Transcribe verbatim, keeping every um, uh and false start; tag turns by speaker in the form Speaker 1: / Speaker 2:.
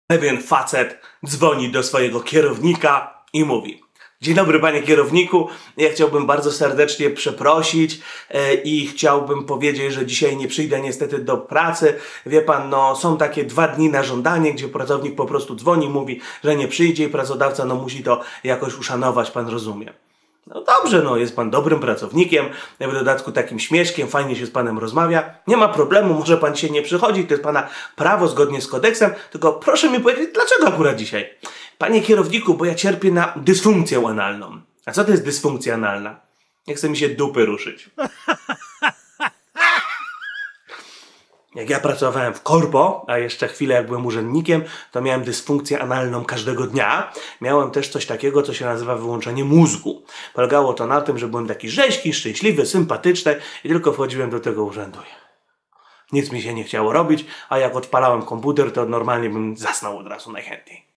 Speaker 1: Pewien facet dzwoni do swojego kierownika i mówi: dzień dobry, panie kierowniku, ja chciałbym bardzo serdecznie przeprosić e, i chciałbym powiedzieć, że dzisiaj nie przyjdę niestety do pracy. Wie pan, no są takie dwa dni na żądanie, gdzie pracownik po prostu dzwoni, mówi, że nie przyjdzie i pracodawca no musi to jakoś uszanować, pan rozumie. No dobrze, no jest pan dobrym pracownikiem, w dodatku takim śmieszkiem, fajnie się z panem rozmawia. Nie ma problemu, może pan się nie przychodzić, to jest pana prawo zgodnie z kodeksem, tylko proszę mi powiedzieć, dlaczego akurat dzisiaj? Panie kierowniku, bo ja cierpię na dysfunkcję analną. A co to jest dysfunkcja analna? Nie chce mi się dupy ruszyć. Jak ja pracowałem w korpo, a jeszcze chwilę jak byłem urzędnikiem, to miałem dysfunkcję analną każdego dnia. Miałem też coś takiego, co się nazywa wyłączenie mózgu. Polegało to na tym, że byłem taki rzeźki, szczęśliwy, sympatyczny i tylko wchodziłem do tego urzędu. Nic mi się nie chciało robić, a jak odpalałem komputer, to normalnie bym zasnął od razu najchętniej.